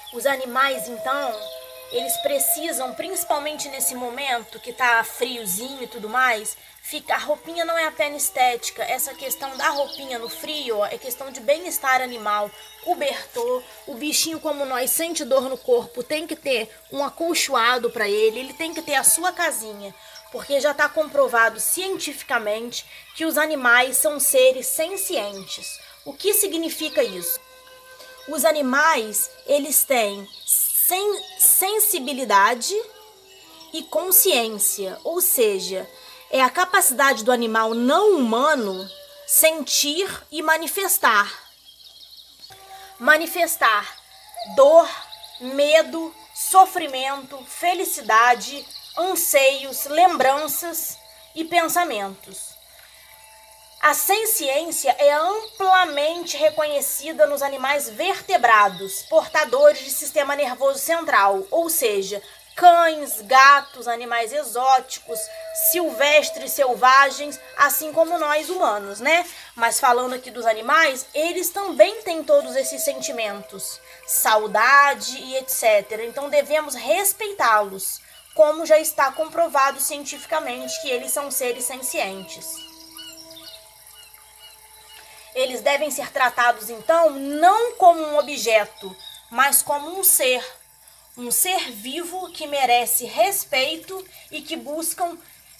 Os animais, então, eles precisam, principalmente nesse momento que tá friozinho e tudo mais, a roupinha não é apenas estética, essa questão da roupinha no frio, ó, é questão de bem-estar animal, cobertor, o bichinho como nós sente dor no corpo, tem que ter um acolchoado para ele tem que ter a sua casinha, porque já está comprovado cientificamente que os animais são seres sencientes. O que significa isso? Os animais, eles têm sensibilidade e consciência, ou seja, é a capacidade do animal não humano sentir e manifestar. Manifestar dor, medo, sofrimento, felicidade, anseios, lembranças e pensamentos. A senciência é amplamente reconhecida nos animais vertebrados, portadores de sistema nervoso central, ou seja, cães, gatos, animais exóticos, silvestres, selvagens, assim como nós humanos, né? Mas falando aqui dos animais, eles também têm todos esses sentimentos, saudade e etc. Então devemos respeitá-los, como já está comprovado cientificamente que eles são seres sencientes. Eles devem ser tratados, então, não como um objeto, mas como um ser vivo que merece respeito e que buscam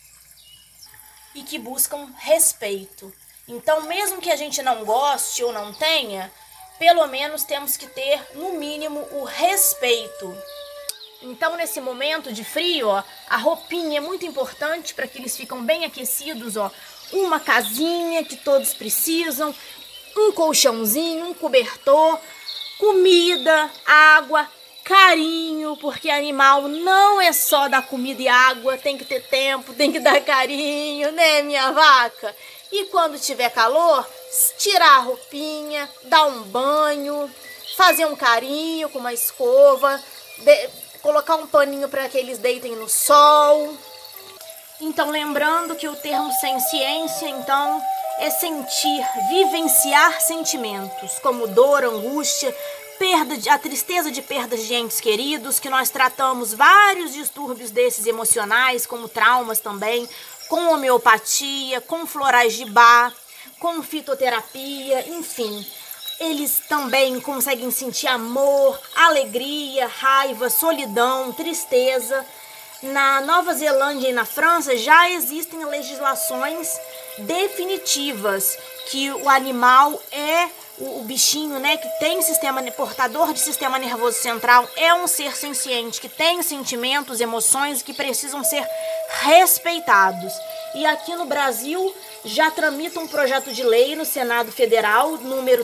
respeito. Então, mesmo que a gente não goste ou não tenha, pelo menos temos que ter, no mínimo, o respeito. Então, nesse momento de frio, ó, a roupinha é muito importante para que eles fiquem bem aquecidos, ó. Uma casinha que todos precisam, um colchãozinho, um cobertor, comida, água, carinho, porque animal não é só dar comida e água, tem que ter tempo, tem que dar carinho, né, minha vaca? E quando tiver calor, tirar a roupinha, dar um banho, fazer um carinho com uma escova, colocar um paninho para que eles deitem no sol. Então, lembrando que o termo senciência, então, é sentir, vivenciar sentimentos, como dor, angústia, a tristeza de perdas de entes queridos, que nós tratamos vários distúrbios desses emocionais, como traumas também, com homeopatia, com florais de Bach, com fitoterapia, enfim. Eles também conseguem sentir amor, alegria, raiva, solidão, tristeza. Na Nova Zelândia e na França já existem legislações definitivas que o animal é o bichinho, né, que tem portador de sistema nervoso central, é um ser senciente, que tem sentimentos, emoções que precisam ser respeitados. E aqui no Brasil já tramita um projeto de lei no Senado Federal, número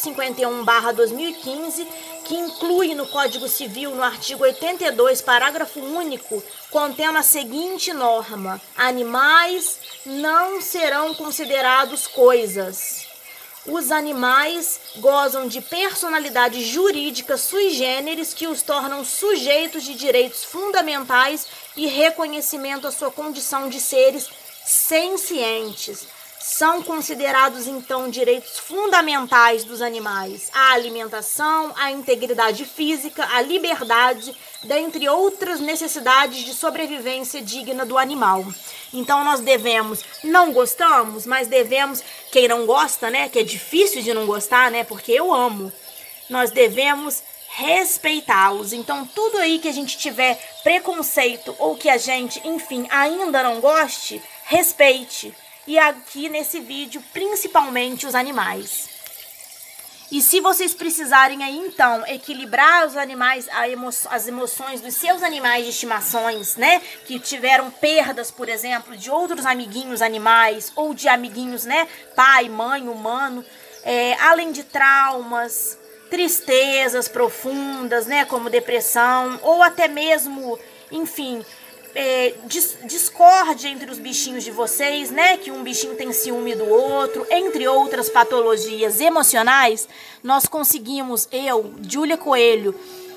351/2015, que inclui no Código Civil, no artigo 82, parágrafo único, contendo a seguinte norma: animais não serão considerados coisas. Os animais gozam de personalidade jurídica sui generis que os tornam sujeitos de direitos fundamentais e reconhecimento à sua condição de seres sencientes. São considerados, então, direitos fundamentais dos animais a alimentação, a integridade física, a liberdade, dentre outras necessidades de sobrevivência digna do animal. Então, nós devemos, não gostamos, mas devemos, quem não gosta, né, que é difícil de não gostar, né, porque eu amo, nós devemos respeitá-los. Então, tudo aí que a gente tiver preconceito ou que a gente, enfim, ainda não goste, respeite. E aqui nesse vídeo, principalmente os animais. E se vocês precisarem aí, então, equilibrar os animais, as emoções dos seus animais de estimações, né? Que tiveram perdas, por exemplo, de outros amiguinhos animais ou de amiguinhos, né? Pai, mãe, humano, além de traumas, tristezas profundas, né? Como depressão ou até mesmo, enfim, discórdia entre os bichinhos de vocês, né? Que um bichinho tem ciúme do outro, entre outras patologias emocionais, nós conseguimos, Júlia Coelho,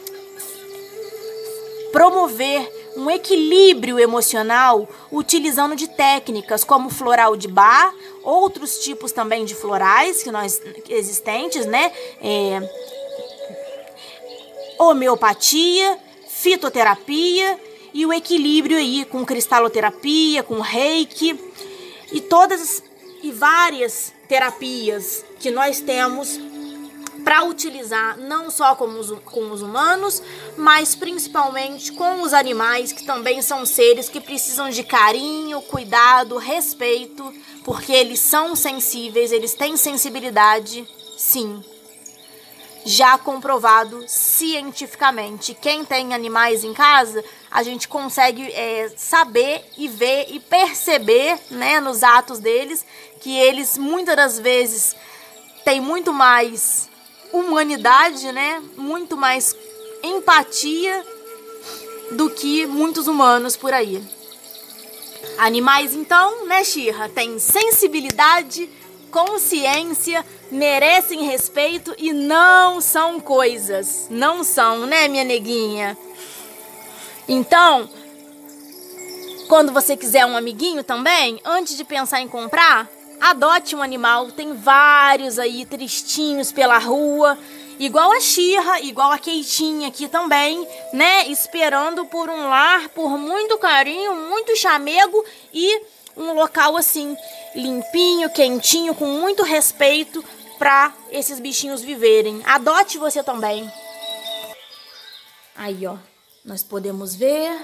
promover um equilíbrio emocional utilizando de técnicas como floral de Bach, outros tipos também de florais que nós existentes, né? homeopatia, fitoterapia e o equilíbrio aí com cristaloterapia, com reiki e todas e várias terapias que nós temos para utilizar não só com os humanos, mas principalmente com os animais, que também são seres que precisam de carinho, cuidado, respeito, porque eles são sensíveis, eles têm sensibilidade, sim. Já comprovado cientificamente. Quem tem animais em casa, a gente consegue saber e ver e perceber, né, nos atos deles, que eles muitas das vezes têm muito mais humanidade, né, muito mais empatia do que muitos humanos por aí. Animais, então, né, Shira, têm sensibilidade, consciência, merecem respeito e não são coisas. Não são, né, minha neguinha? Então, quando você quiser um amiguinho também, antes de pensar em comprar, adote um animal. Tem vários aí tristinhos pela rua, igual a Shira, igual a Keitinha aqui também, né? Esperando por um lar, por muito carinho, muito chamego e um local assim, limpinho, quentinho, com muito respeito para esses bichinhos viverem. Adote você também. Aí, ó, nós podemos ver.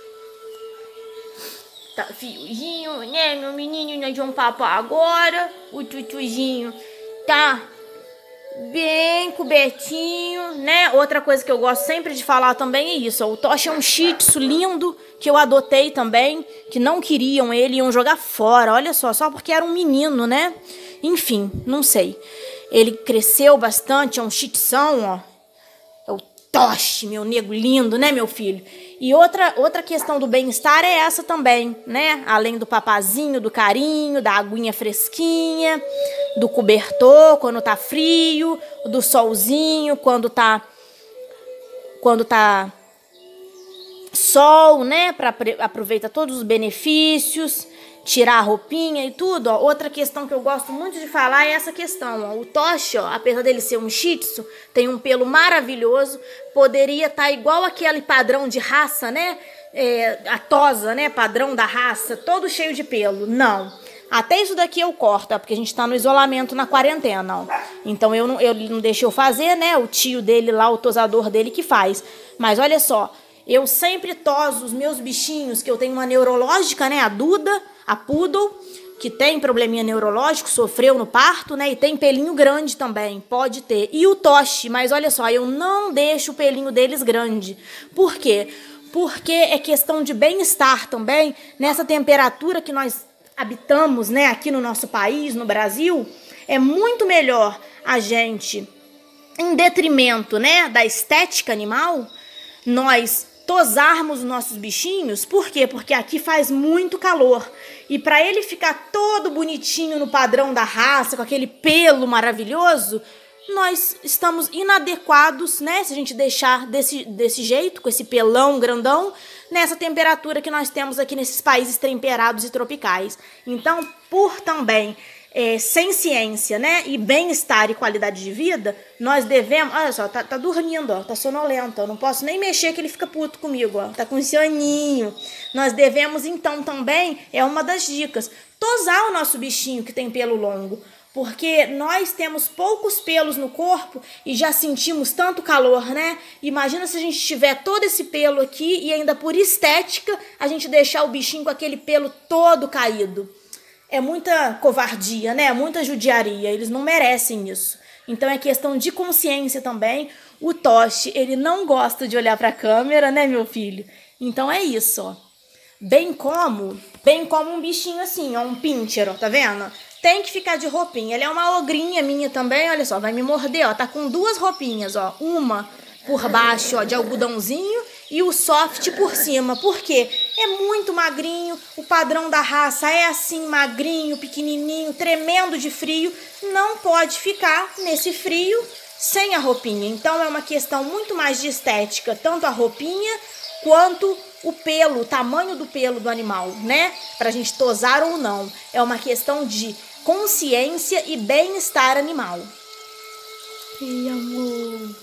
Tá, fiozinho, né, meu menino, nós vamos papar agora. O tutuzinho tá bem cobertinho, né? Outra coisa que eu gosto sempre de falar também é isso, ó, o Toshi é um shih tzu lindo, que eu adotei também, que não queriam ele, iam jogar fora, olha só porque era um menino, né? Enfim, não sei. Ele cresceu bastante, é um shih tzu, ó. É o Toshi, meu nego lindo, né, meu filho? E outra questão do bem-estar é essa também, né? Além do papazinho, do carinho, da aguinha fresquinha, do cobertor quando tá frio, do solzinho quando tá sol, né? Para aproveitar todos os benefícios, tirar a roupinha e tudo, ó. Outra questão que eu gosto muito de falar é essa questão, ó. O Toshi, ó, apesar dele ser um shih tzu, tem um pelo maravilhoso, poderia estar igual aquele padrão de raça, né? A tosa, né? Padrão da raça, todo cheio de pelo. Não. Até isso daqui eu corto, ó, porque a gente tá no isolamento, na quarentena, ó. Então ele não deixou fazer, né? O tio dele lá, o tosador dele que faz. Mas olha só, eu sempre toso os meus bichinhos, que eu tenho uma neurológica, né? A Duda, a Poodle, que tem probleminha neurológico, sofreu no parto, né? E tem pelinho grande também, pode ter. E o Toshi, mas olha só, eu não deixo o pelinho deles grande. Por quê? Porque é questão de bem-estar também, nessa temperatura que nós habitamos, né? Aqui no nosso país, no Brasil, é muito melhor a gente, em detrimento, né, da estética animal, nós tosarmos os nossos bichinhos. Por quê? Porque aqui faz muito calor. E para ele ficar todo bonitinho no padrão da raça, com aquele pelo maravilhoso, nós estamos inadequados, né? Se a gente deixar desse jeito, com esse pelão grandão, nessa temperatura que nós temos aqui nesses países temperados e tropicais. Então, por também sem ciência, né, e bem-estar e qualidade de vida, nós devemos... Olha só, tá dormindo, ó, tá sonolento, ó, não posso nem mexer que ele fica puto comigo, ó, tá com soninho. Nós devemos, então, também, é uma das dicas, tosar o nosso bichinho que tem pelo longo, porque nós temos poucos pelos no corpo e já sentimos tanto calor, né? Imagina se a gente tiver todo esse pelo aqui e ainda por estética a gente deixar o bichinho com aquele pelo todo caído. É muita covardia, né? Muita judiaria. Eles não merecem isso. Então é questão de consciência também. O Toshi, ele não gosta de olhar pra câmera, né, meu filho? Então é isso, ó. Bem como um bichinho assim, ó, um pincher, ó, tá vendo? Tem que ficar de roupinha. Ele é uma ogrinha minha também, olha só, vai me morder, ó. Tá com duas roupinhas, ó. Uma por baixo, ó, de algodãozinho e o soft por cima. Por quê? É muito magrinho, o padrão da raça é assim, magrinho, pequenininho, tremendo de frio. Não pode ficar nesse frio sem a roupinha. Então é uma questão muito mais de estética, tanto a roupinha quanto o pelo, o tamanho do pelo do animal, né? Pra gente tosar ou não. É uma questão de consciência e bem-estar animal. Ei, amor.